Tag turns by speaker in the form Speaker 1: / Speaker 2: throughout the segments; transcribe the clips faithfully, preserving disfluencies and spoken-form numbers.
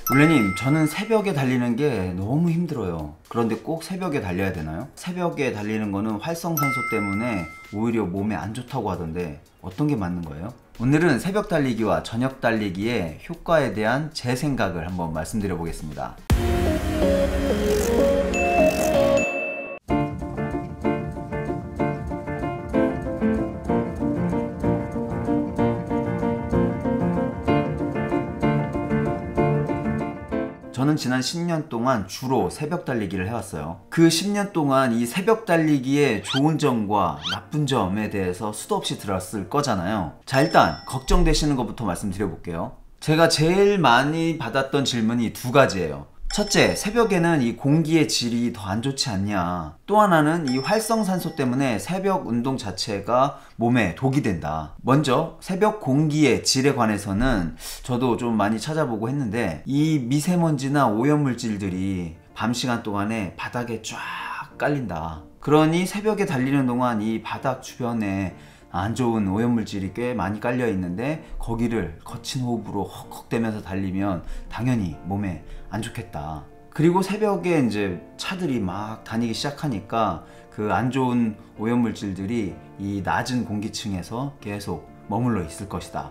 Speaker 1: 룰레님, 저는 새벽에 달리는 게 너무 힘들어요. 그런데 꼭 새벽에 달려야 되나요? 새벽에 달리는 거는 활성산소 때문에 오히려 몸에 안 좋다고 하던데 어떤 게 맞는 거예요? 오늘은 새벽 달리기와 저녁 달리기의 효과에 대한 제 생각을 한번 말씀드려 보겠습니다. 저는 지난 십 년 동안 주로 새벽 달리기를 해왔어요. 그 십 년 동안 이 새벽 달리기의 좋은 점과 나쁜 점에 대해서 수도 없이 들었을 거잖아요. 자, 일단 걱정되시는 것부터 말씀드려볼게요. 제가 제일 많이 받았던 질문이 두 가지예요. 첫째, 새벽에는 이 공기의 질이 더 안 좋지 않냐. 또 하나는 이 활성산소 때문에 새벽 운동 자체가 몸에 독이 된다. 먼저 새벽 공기의 질에 관해서는 저도 좀 많이 찾아보고 했는데, 이 미세먼지나 오염물질들이 밤 시간 동안에 바닥에 쫙 깔린다. 그러니 새벽에 달리는 동안 이 바닥 주변에 안 좋은 오염물질이 꽤 많이 깔려 있는데 거기를 거친 호흡으로 헉헉대면서 달리면 당연히 몸에 안 좋겠다. 그리고 새벽에 이제 차들이 막 다니기 시작하니까 그 안 좋은 오염물질들이 이 낮은 공기층에서 계속 머물러 있을 것이다.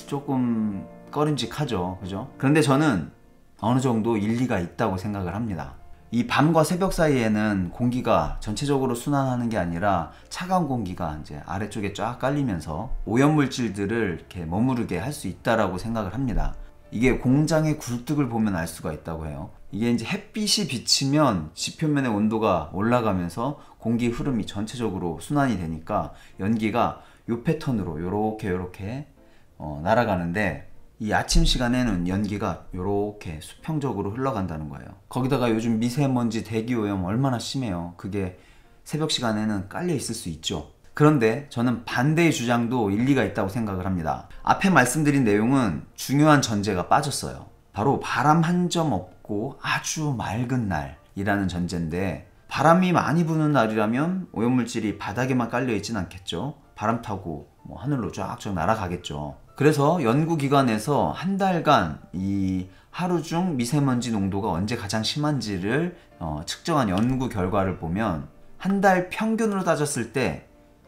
Speaker 1: 조금 꺼림직하죠, 그죠? 그런데 저는 어느 정도 일리가 있다고 생각을 합니다. 이 밤과 새벽 사이에는 공기가 전체적으로 순환하는 게 아니라 차가운 공기가 이제 아래쪽에 쫙 깔리면서 오염물질들을 이렇게 머무르게 할 수 있다라고 생각을 합니다. 이게 공장의 굴뚝을 보면 알 수가 있다고 해요. 이게 이제 햇빛이 비치면 지표면의 온도가 올라가면서 공기 흐름이 전체적으로 순환이 되니까 연기가 요 패턴으로 요렇게 요렇게 어, 날아가는데, 이 아침 시간에는 연기가 이렇게 수평적으로 흘러간다는 거예요. 거기다가 요즘 미세먼지 대기오염 얼마나 심해요. 그게 새벽 시간에는 깔려 있을 수 있죠. 그런데 저는 반대의 주장도 일리가 있다고 생각을 합니다. 앞에 말씀드린 내용은 중요한 전제가 빠졌어요. 바로 바람 한 점 없고 아주 맑은 날이라는 전제인데, 바람이 많이 부는 날이라면 오염물질이 바닥에만 깔려 있진 않겠죠. 바람 타고 뭐 하늘로 쫙쫙 날아가겠죠. 그래서 연구기관에서 한 달간 이 하루 중 미세먼지 농도가 언제 가장 심한지를 어, 측정한 연구 결과를 보면 한 달 평균으로 따졌을 때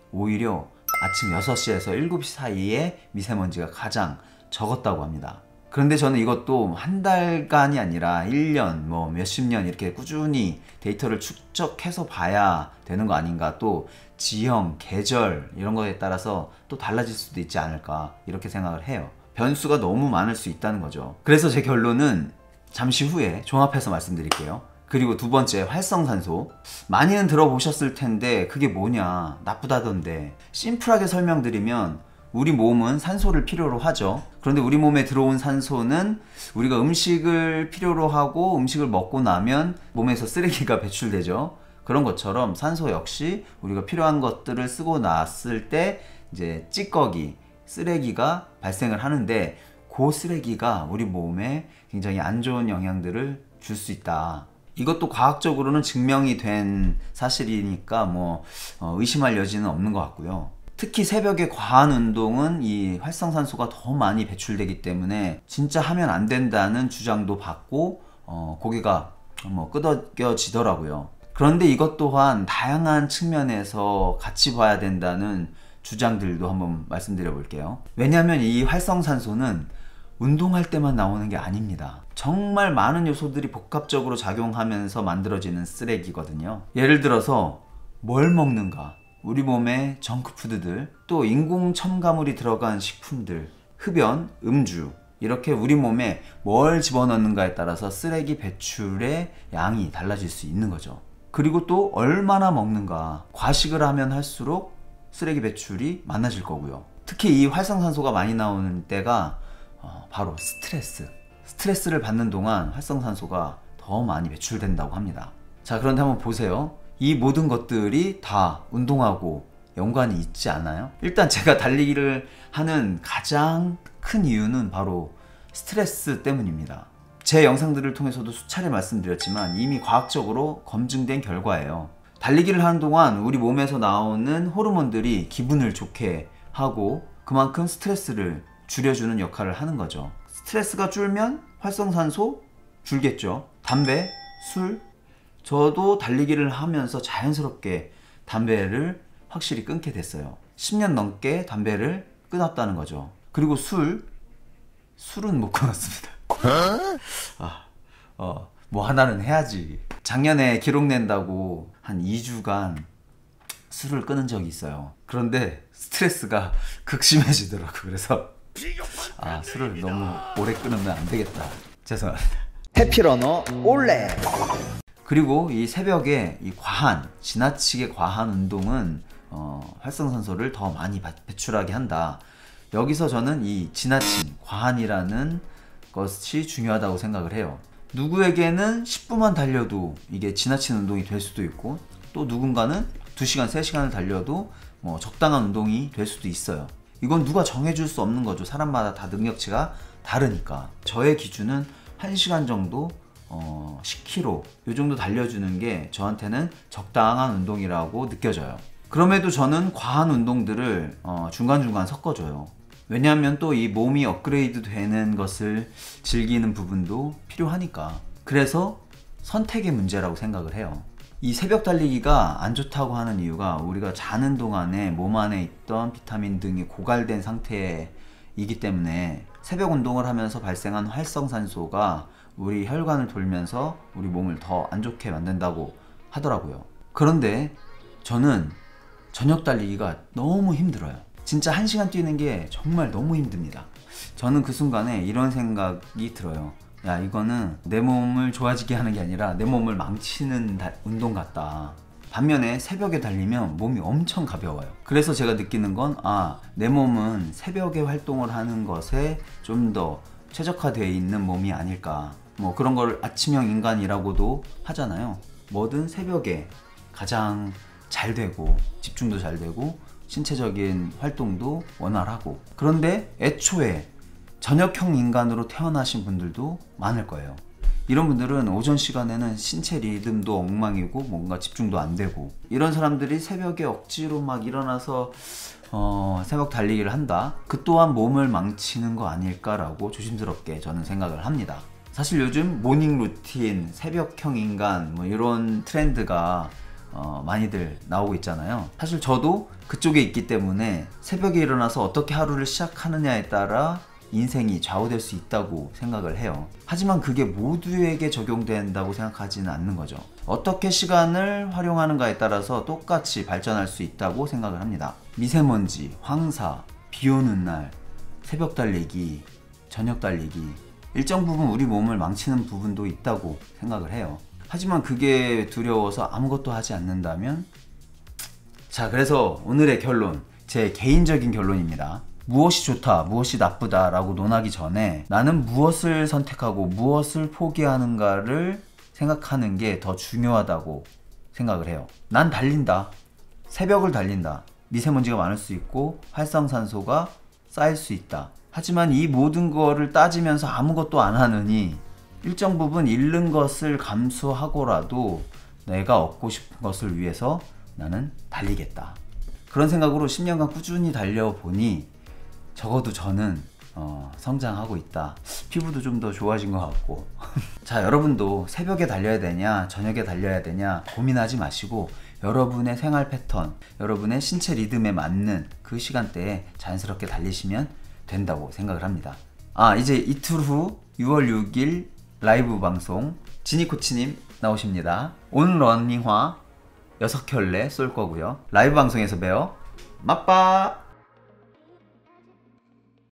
Speaker 1: 오히려 아침 여섯 시에서 일곱 시 사이에 미세먼지가 가장 적었다고 합니다. 그런데 저는 이것도 한 달간이 아니라 일 년, 뭐 몇십 년 이렇게 꾸준히 데이터를 축적해서 봐야 되는 거 아닌가, 또 지형, 계절 이런 거에 따라서 또 달라질 수도 있지 않을까, 이렇게 생각을 해요. 변수가 너무 많을 수 있다는 거죠. 그래서 제 결론은 잠시 후에 종합해서 말씀드릴게요. 그리고 두 번째, 활성산소. 많이는 들어보셨을 텐데 그게 뭐냐, 나쁘다던데. 심플하게 설명드리면 우리 몸은 산소를 필요로 하죠. 그런데 우리 몸에 들어온 산소는 우리가 음식을 필요로 하고 음식을 먹고 나면 몸에서 쓰레기가 배출되죠. 그런 것처럼 산소 역시 우리가 필요한 것들을 쓰고 났을 때 이제 찌꺼기, 쓰레기가 발생을 하는데, 그 쓰레기가 우리 몸에 굉장히 안 좋은 영향들을 줄 수 있다. 이것도 과학적으로는 증명이 된 사실이니까 뭐 어, 의심할 여지는 없는 것 같고요. 특히 새벽에 과한 운동은 이 활성산소가 더 많이 배출되기 때문에 진짜 하면 안 된다는 주장도 받고 어, 고개가 뭐 끄덕여지더라고요. 그런데 이것 또한 다양한 측면에서 같이 봐야 된다는 주장들도 한번 말씀드려 볼게요. 왜냐하면 이 활성산소는 운동할 때만 나오는 게 아닙니다. 정말 많은 요소들이 복합적으로 작용하면서 만들어지는 쓰레기거든요. 예를 들어서 뭘 먹는가, 우리 몸의 정크푸드들, 또 인공 첨가물이 들어간 식품들, 흡연, 음주, 이렇게 우리 몸에 뭘 집어넣는가에 따라서 쓰레기 배출의 양이 달라질 수 있는 거죠. 그리고 또 얼마나 먹는가, 과식을 하면 할수록 쓰레기 배출이 많아질 거고요. 특히 이 활성산소가 많이 나오는 때가 어, 바로 스트레스. 스트레스를 받는 동안 활성산소가 더 많이 배출된다고 합니다. 자, 그런데 한번 보세요. 이 모든 것들이 다 운동하고 연관이 있지 않아요? 일단 제가 달리기를 하는 가장 큰 이유는 바로 스트레스 때문입니다. 제 영상들을 통해서도 수차례 말씀드렸지만 이미 과학적으로 검증된 결과예요. 달리기를 하는 동안 우리 몸에서 나오는 호르몬들이 기분을 좋게 하고 그만큼 스트레스를 줄여주는 역할을 하는 거죠. 스트레스가 줄면 활성산소, 줄겠죠. 담배, 술, 저도 달리기를 하면서 자연스럽게 담배를 확실히 끊게 됐어요. 십 년 넘게 담배를 끊었다는 거죠. 그리고 술, 술은 못 끊었습니다. 아, 어, 뭐 하나는 해야지. 작년에 기록 낸다고 한 이 주간 술을 끊은 적이 있어요. 그런데 스트레스가 극심해지더라고. 그래서 아, 술을 너무 오래 끊으면 안 되겠다. 죄송합니다.
Speaker 2: 해피러너 올레.
Speaker 1: 그리고 이 새벽에 이 과한, 지나치게 과한 운동은 어, 활성산소를 더 많이 배출하게 한다. 여기서 저는 이 지나친, 과한이라는 것이 중요하다고 생각을 해요. 누구에게는 십 분만 달려도 이게 지나친 운동이 될 수도 있고, 또 누군가는 두 시간, 세 시간을 달려도 뭐 적당한 운동이 될 수도 있어요. 이건 누가 정해줄 수 없는 거죠. 사람마다 다 능력치가 다르니까. 저의 기준은 한 시간 정도 어, 십 킬로미터 이 정도 달려주는 게 저한테는 적당한 운동이라고 느껴져요. 그럼에도 저는 과한 운동들을 어, 중간중간 섞어줘요. 왜냐하면 또 이 몸이 업그레이드 되는 것을 즐기는 부분도 필요하니까. 그래서 선택의 문제라고 생각을 해요. 이 새벽 달리기가 안 좋다고 하는 이유가 우리가 자는 동안에 몸 안에 있던 비타민 등이 고갈된 상태이기 때문에 새벽 운동을 하면서 발생한 활성산소가 우리 혈관을 돌면서 우리 몸을 더 안 좋게 만든다고 하더라고요. 그런데 저는 저녁 달리기가 너무 힘들어요. 진짜 한 시간 뛰는 게 정말 너무 힘듭니다. 저는 그 순간에 이런 생각이 들어요. 야, 이거는 내 몸을 좋아지게 하는 게 아니라 내 몸을 망치는 다, 운동 같다. 반면에 새벽에 달리면 몸이 엄청 가벼워요. 그래서 제가 느끼는 건 아, 내 몸은 새벽에 활동을 하는 것에 좀 더 최적화되어 있는 몸이 아닐까. 뭐 그런 걸 아침형 인간이라고도 하잖아요. 뭐든 새벽에 가장 잘 되고 집중도 잘 되고 신체적인 활동도 원활하고. 그런데 애초에 저녁형 인간으로 태어나신 분들도 많을 거예요. 이런 분들은 오전 시간에는 신체 리듬도 엉망이고 뭔가 집중도 안 되고, 이런 사람들이 새벽에 억지로 막 일어나서 어, 새벽 달리기를 한다? 그 또한 몸을 망치는 거 아닐까라고 조심스럽게 저는 생각을 합니다. 사실 요즘 모닝 루틴, 새벽형 인간 뭐 이런 트렌드가 어, 많이들 나오고 있잖아요. 사실 저도 그쪽에 있기 때문에 새벽에 일어나서 어떻게 하루를 시작하느냐에 따라 인생이 좌우될 수 있다고 생각을 해요. 하지만 그게 모두에게 적용된다고 생각하지는 않는 거죠. 어떻게 시간을 활용하는가에 따라서 똑같이 발전할 수 있다고 생각을 합니다. 미세먼지, 황사, 비 오는 날, 새벽 달리기, 저녁 달리기, 일정 부분 우리 몸을 망치는 부분도 있다고 생각을 해요. 하지만 그게 두려워서 아무것도 하지 않는다면? 자, 그래서 오늘의 결론, 제 개인적인 결론입니다. 무엇이 좋다, 무엇이 나쁘다 라고 논하기 전에 나는 무엇을 선택하고 무엇을 포기하는가를 생각하는 게 더 중요하다고 생각을 해요. 난 달린다. 새벽을 달린다. 미세먼지가 많을 수 있고 활성산소가 쌓일 수 있다. 하지만 이 모든 거를 따지면서 아무것도 안 하느니 일정 부분 잃는 것을 감수하고라도 내가 얻고 싶은 것을 위해서 나는 달리겠다. 그런 생각으로 십 년간 꾸준히 달려보니 적어도 저는 어, 성장하고 있다. 피부도 좀 더 좋아진 것 같고. 자, 여러분도 새벽에 달려야 되냐 저녁에 달려야 되냐 고민하지 마시고 여러분의 생활 패턴, 여러분의 신체 리듬에 맞는 그 시간대에 자연스럽게 달리시면 된다고 생각을 합니다. 아, 이제 이틀 후 유월 육일 라이브 방송 지니코치님 나오십니다. 온 러닝화 여섯 켤레 쏠 거고요. 라이브 방송에서 봬요. 맛빠.